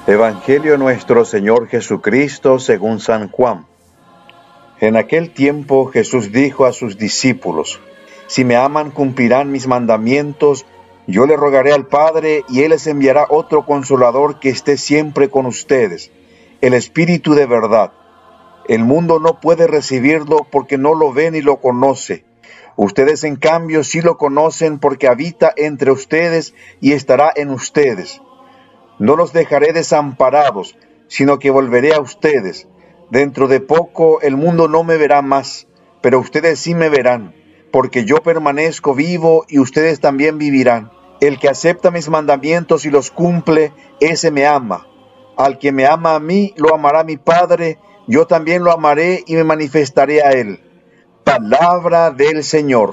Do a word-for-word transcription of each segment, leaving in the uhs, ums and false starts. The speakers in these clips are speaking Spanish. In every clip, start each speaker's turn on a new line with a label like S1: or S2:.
S1: Evangelio de nuestro Señor Jesucristo según San Juan. En aquel tiempo Jesús dijo a sus discípulos: Si me aman, cumplirán mis mandamientos. Yo le rogaré al Padre, y Él les enviará otro Consolador que esté siempre con ustedes, el Espíritu de verdad. El mundo no puede recibirlo porque no lo ve ni lo conoce. Ustedes, en cambio, sí lo conocen porque habita entre ustedes y estará en ustedes. No los dejaré desamparados, sino que volveré a ustedes. Dentro de poco el mundo no me verá más, pero ustedes sí me verán, porque yo permanezco vivo y ustedes también vivirán. El que acepta mis mandamientos y los cumple, ese me ama. Al que me ama a mí, lo amará mi Padre, yo también lo amaré y me manifestaré a él. Palabra del Señor.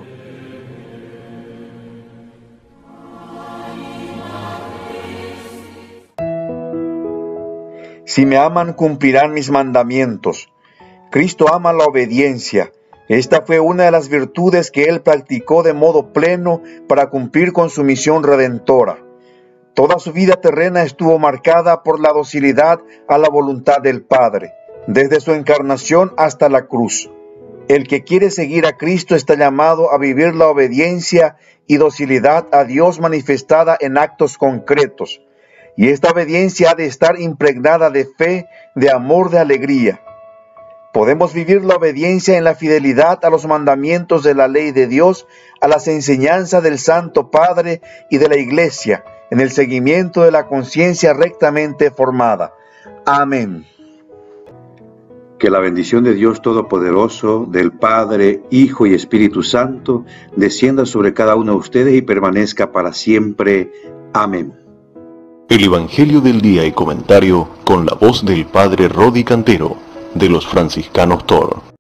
S1: Si me aman, cumplirán mis mandamientos. Cristo ama la obediencia. Esta fue una de las virtudes que Él practicó de modo pleno para cumplir con su misión redentora. Toda su vida terrena estuvo marcada por la docilidad a la voluntad del Padre, desde su encarnación hasta la cruz. El que quiere seguir a Cristo está llamado a vivir la obediencia y docilidad a Dios manifestada en actos concretos. Y esta obediencia ha de estar impregnada de fe, de amor, de alegría. Podemos vivir la obediencia en la fidelidad a los mandamientos de la ley de Dios, a las enseñanzas del Santo Padre y de la Iglesia, en el seguimiento de la conciencia rectamente formada. Amén.
S2: Que la bendición de Dios Todopoderoso, del Padre, Hijo y Espíritu Santo, descienda sobre cada uno de ustedes y permanezca para siempre. Amén.
S3: El Evangelio del día y comentario con la voz del Padre Rodi Cantero, de los Franciscanos Toro.